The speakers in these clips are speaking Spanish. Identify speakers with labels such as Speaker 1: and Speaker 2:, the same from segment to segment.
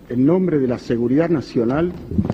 Speaker 1: en nombre de la seguridad nacional,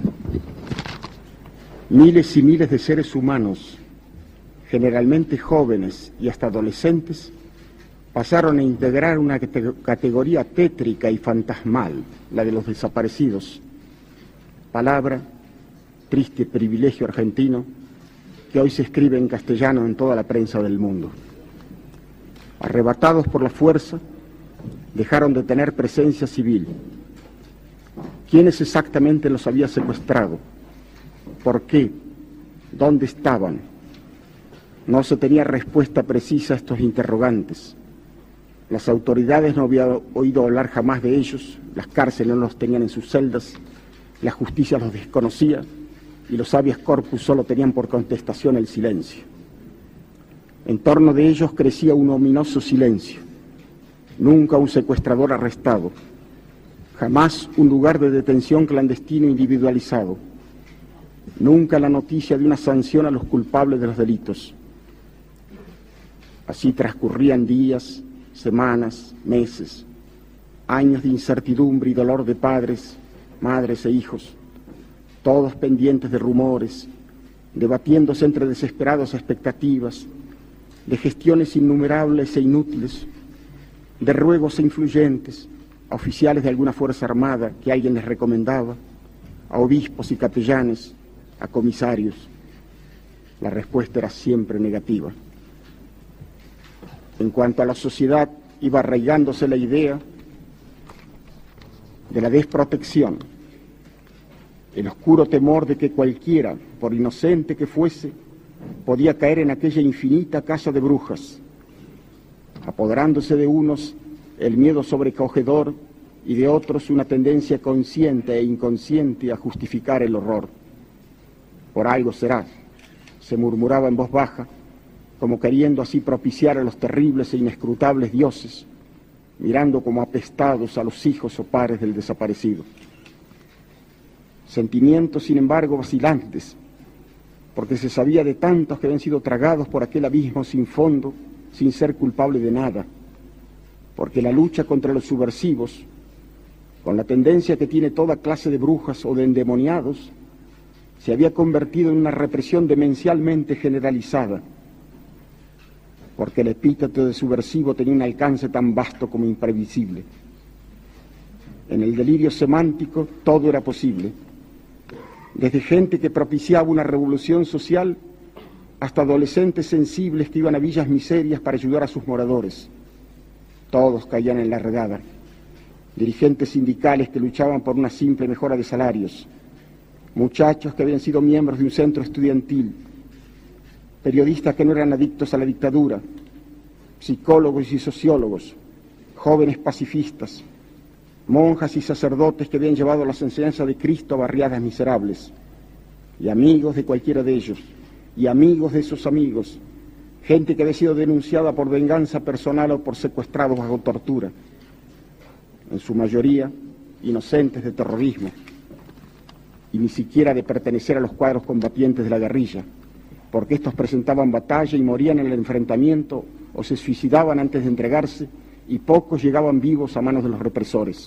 Speaker 1: miles y miles de seres humanos, generalmente jóvenes y hasta adolescentes, pasaron a integrar una categoría tétrica y fantasmal, la de los desaparecidos. Palabra, triste privilegio argentino, que hoy se escribe en castellano en toda la prensa del mundo. Arrebatados por la fuerza, dejaron de tener presencia civil. ¿Quiénes exactamente los había secuestrado? ¿Por qué? ¿Dónde estaban? No se tenía respuesta precisa a estos interrogantes. Las autoridades no habían oído hablar jamás de ellos, las cárceles no los tenían en sus celdas, la justicia los desconocía y los habeas corpus solo tenían por contestación el silencio. En torno de ellos crecía un ominoso silencio. Nunca un secuestrador arrestado, jamás un lugar de detención clandestino individualizado, nunca la noticia de una sanción a los culpables de los delitos. Así transcurrían días, semanas, meses, años de incertidumbre y dolor de padres, madres e hijos, todos pendientes de rumores, debatiéndose entre desesperadas expectativas, de gestiones innumerables e inútiles, de ruegos e influyentes, a oficiales de alguna fuerza armada que alguien les recomendaba, a obispos y capellanes, a comisarios. La respuesta era siempre negativa. En cuanto a la sociedad, iba arraigándose la idea de la desprotección, el oscuro temor de que cualquiera, por inocente que fuese, podía caer en aquella infinita casa de brujas, apoderándose de unos el miedo sobrecogedor y de otros una tendencia consciente e inconsciente a justificar el horror. Por algo será, se murmuraba en voz baja, como queriendo así propiciar a los terribles e inescrutables dioses, mirando como apestados a los hijos o pares del desaparecido. Sentimientos, sin embargo, vacilantes, porque se sabía de tantos que habían sido tragados por aquel abismo sin fondo, sin ser culpable de nada, porque la lucha contra los subversivos, con la tendencia que tiene toda clase de brujas o de endemoniados, se había convertido en una represión demencialmente generalizada, porque el epíteto de subversivo tenía un alcance tan vasto como imprevisible. En el delirio semántico todo era posible, desde gente que propiciaba una revolución social hasta adolescentes sensibles que iban a villas miserias para ayudar a sus moradores. Todos caían en la redada. Dirigentes sindicales que luchaban por una simple mejora de salarios, muchachos que habían sido miembros de un centro estudiantil, periodistas que no eran adictos a la dictadura, psicólogos y sociólogos, jóvenes pacifistas, monjas y sacerdotes que habían llevado las enseñanzas de Cristo a barriadas miserables, y amigos de cualquiera de ellos, y amigos de esos amigos, gente que había sido denunciada por venganza personal o por secuestrados bajo tortura, en su mayoría inocentes de terrorismo, y ni siquiera de pertenecer a los cuadros combatientes de la guerrilla, porque estos presentaban batalla y morían en el enfrentamiento o se suicidaban antes de entregarse, y pocos llegaban vivos a manos de los represores.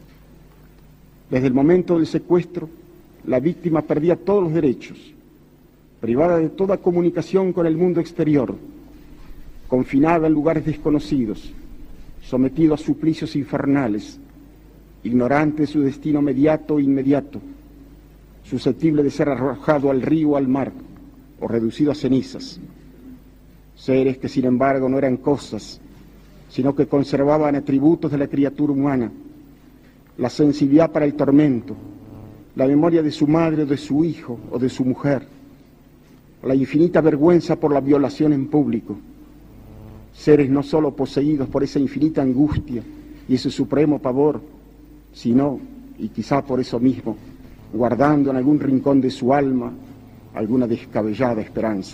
Speaker 1: Desde el momento del secuestro, la víctima perdía todos los derechos, privada de toda comunicación con el mundo exterior, confinada en lugares desconocidos, sometido a suplicios infernales, ignorante de su destino mediato e inmediato, susceptible de ser arrojado al río o al mar, o reducido a cenizas. Seres que sin embargo no eran cosas, sino que conservaban atributos de la criatura humana, la sensibilidad para el tormento, la memoria de su madre o de su hijo o de su mujer, la infinita vergüenza por la violación en público. Seres no solo poseídos por esa infinita angustia y ese supremo pavor, sino, y quizá por eso mismo, guardando en algún rincón de su alma alguna descabellada esperanza.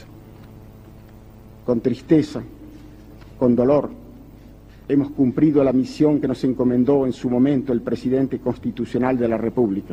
Speaker 1: Con tristeza, con dolor, hemos cumplido la misión que nos encomendó en su momento el presidente constitucional de la República.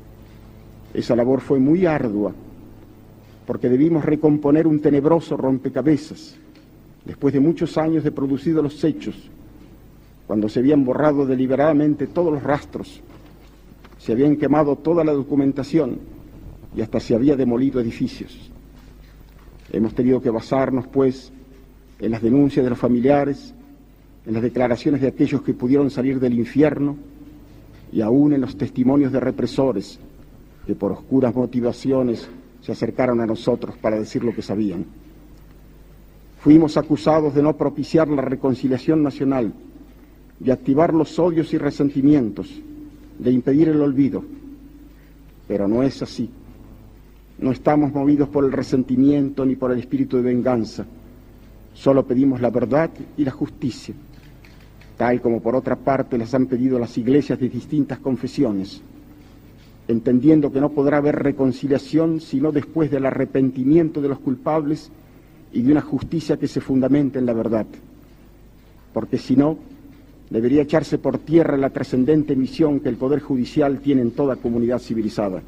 Speaker 1: Esa labor fue muy ardua, porque debimos recomponer un tenebroso rompecabezas, después de muchos años de producidos los hechos, cuando se habían borrado deliberadamente todos los rastros, se habían quemado toda la documentación y hasta se había demolido edificios. Hemos tenido que basarnos, pues, en las denuncias de los familiares, en las declaraciones de aquellos que pudieron salir del infierno y aún en los testimonios de represores que por oscuras motivaciones se acercaron a nosotros para decir lo que sabían. Fuimos acusados de no propiciar la reconciliación nacional, de activar los odios y resentimientos, de impedir el olvido. Pero no es así. No estamos movidos por el resentimiento ni por el espíritu de venganza. Solo pedimos la verdad y la justicia, tal como por otra parte las han pedido las iglesias de distintas confesiones, entendiendo que no podrá haber reconciliación sino después del arrepentimiento de los culpables y de una justicia que se fundamente en la verdad, porque si no, debería echarse por tierra la trascendente misión que el Poder Judicial tiene en toda comunidad civilizada.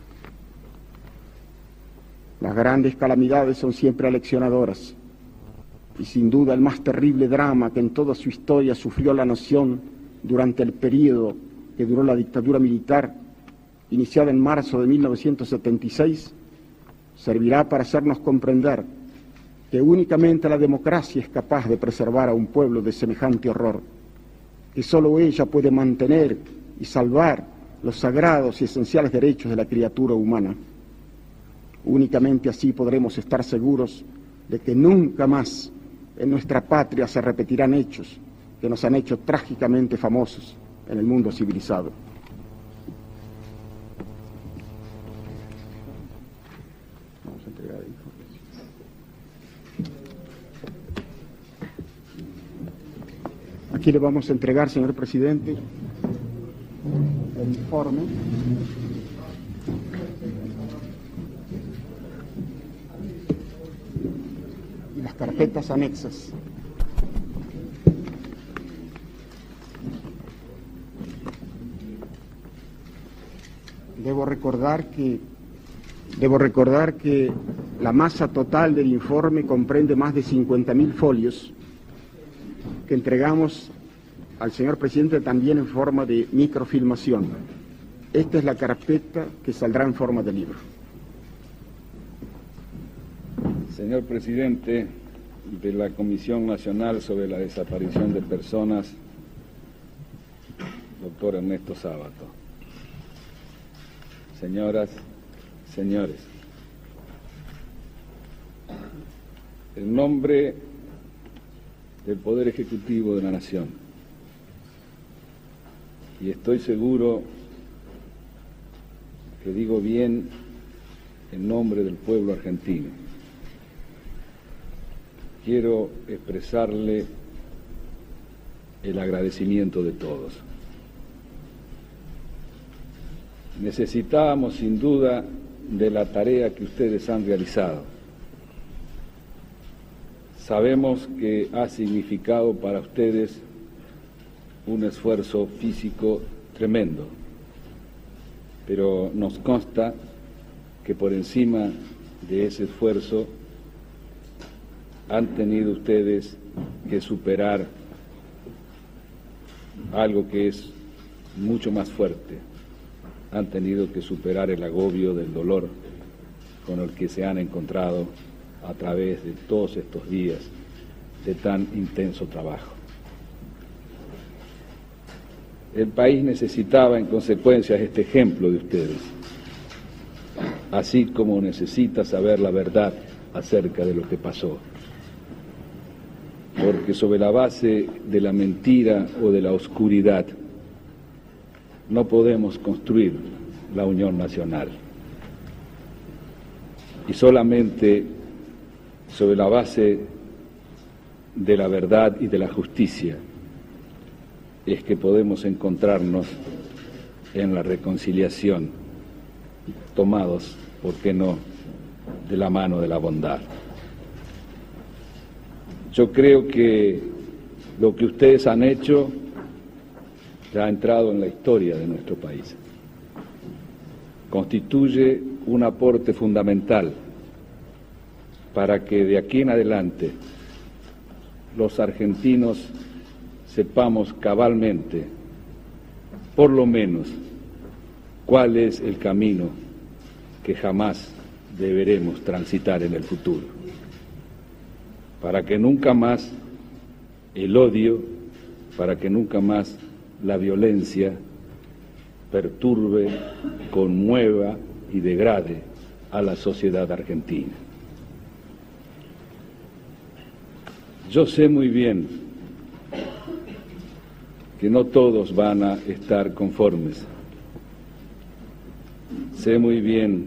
Speaker 1: Las grandes calamidades son siempre aleccionadoras, y sin duda el más terrible drama que en toda su historia sufrió la nación durante el período que duró la dictadura militar, iniciada en marzo de 1976, servirá para hacernos comprender que únicamente la democracia es capaz de preservar a un pueblo de semejante horror, que solo ella puede mantener y salvar los sagrados y esenciales derechos de la criatura humana. Únicamente así podremos estar seguros de que nunca más en nuestra patria se repetirán hechos que nos han hecho trágicamente famosos en el mundo civilizado. Vamos a entregar el informe. Aquí le vamos a entregar, señor presidente, el informe y las carpetas anexas. Debo recordar que la masa total del informe comprende más de 50.000 folios que entregamos al señor presidente también en forma de microfilmación. Esta es la carpeta que saldrá en forma de libro.
Speaker 2: Señor presidente de la Comisión Nacional sobre la Desaparición de Personas, doctor Ernesto Sábato. Señoras, señores, en nombre del Poder Ejecutivo de la Nación, y estoy seguro que digo bien en nombre del pueblo argentino, quiero expresarle el agradecimiento de todos. Necesitábamos sin duda de la tarea que ustedes han realizado. Sabemos que ha significado para ustedes un esfuerzo físico tremendo, pero nos consta que por encima de ese esfuerzo han tenido ustedes que superar algo que es mucho más fuerte. Han tenido que superar el agobio del dolor con el que se han encontrado a través de todos estos días de tan intenso trabajo. El país necesitaba en consecuencia este ejemplo de ustedes, así como necesita saber la verdad acerca de lo que pasó. Porque sobre la base de la mentira o de la oscuridad no podemos construir la unión nacional. Y solamente sobre la base de la verdad y de la justicia es que podemos encontrarnos en la reconciliación, tomados, ¿por qué no?, de la mano de la bondad. Yo creo que lo que ustedes han hecho ya ha entrado en la historia de nuestro país. Constituye un aporte fundamental para que de aquí en adelante los argentinos sepamos cabalmente, por lo menos, cuál es el camino que jamás deberemos transitar en el futuro, para que nunca más el odio, para que nunca más la violencia perturbe, conmueva y degrade a la sociedad argentina. Yo sé muy bien que no todos van a estar conformes. Sé muy bien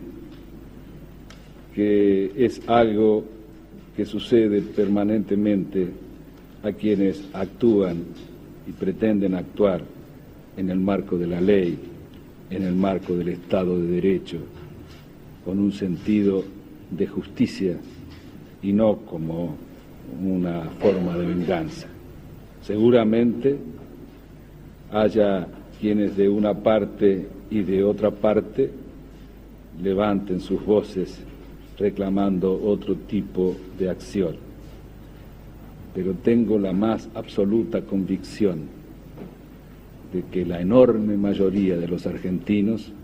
Speaker 2: que es algo que sucede permanentemente a quienes actúan y pretenden actuar en el marco de la ley, en el marco del Estado de Derecho, con un sentido de justicia y no como una forma de venganza. Seguramente haya quienes de una parte y de otra parte levanten sus voces reclamando otro tipo de acción, pero tengo la más absoluta convicción de que la enorme mayoría de los argentinos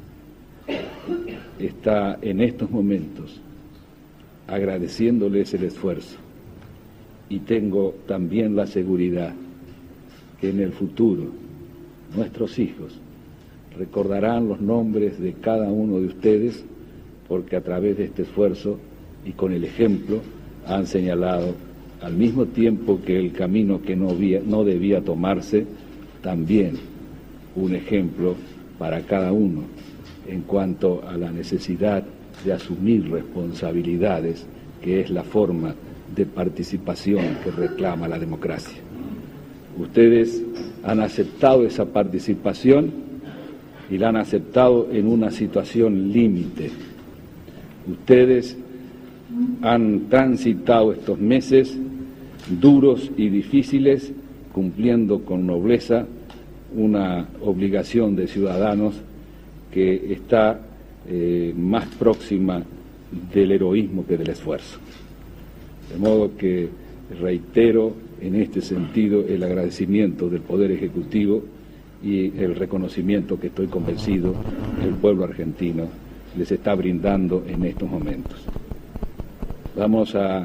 Speaker 2: está en estos momentos agradeciéndoles el esfuerzo, y tengo también la seguridad que en el futuro nuestros hijos recordarán los nombres de cada uno de ustedes, porque a través de este esfuerzo y con el ejemplo han señalado, al mismo tiempo que el camino que no debía tomarse, también un ejemplo para cada uno en cuanto a la necesidad de asumir responsabilidades, que es la forma de participación que reclama la democracia. Ustedes han aceptado esa participación y la han aceptado en una situación límite. Ustedes han transitado estos meses duros y difíciles cumpliendo con nobleza una obligación de ciudadanos que está más próxima del heroísmo que del esfuerzo. De modo que reitero en este sentido el agradecimiento del Poder Ejecutivo y el reconocimiento que estoy convencido el pueblo argentino les está brindando en estos momentos. Vamos a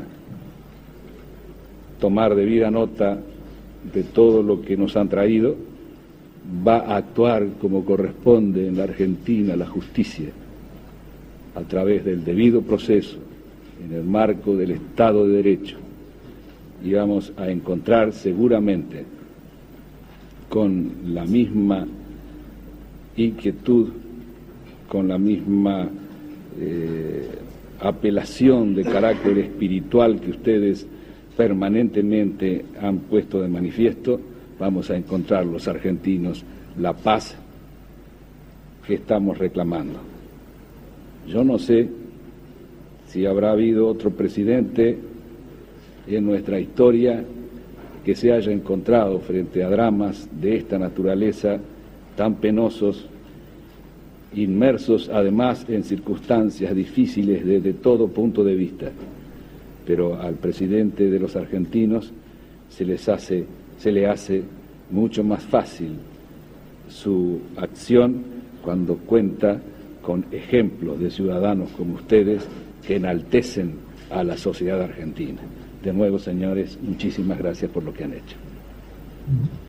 Speaker 2: tomar debida nota de todo lo que nos han traído. Va a actuar como corresponde en la Argentina la justicia, a través del debido proceso, en el marco del Estado de Derecho, y vamos a encontrar seguramente con la misma inquietud, con la misma apelación de carácter espiritual que ustedes permanentemente han puesto de manifiesto, vamos a encontrar los argentinos la paz que estamos reclamando. Yo no sé si habrá habido otro presidente en nuestra historia que se haya encontrado frente a dramas de esta naturaleza tan penosos, inmersos además en circunstancias difíciles desde todo punto de vista. Pero al presidente de los argentinos se le hace mucho más fácil su acción cuando cuenta con ejemplos de ciudadanos como ustedes que enaltecen a la sociedad argentina. De nuevo, señores, muchísimas gracias por lo que han hecho.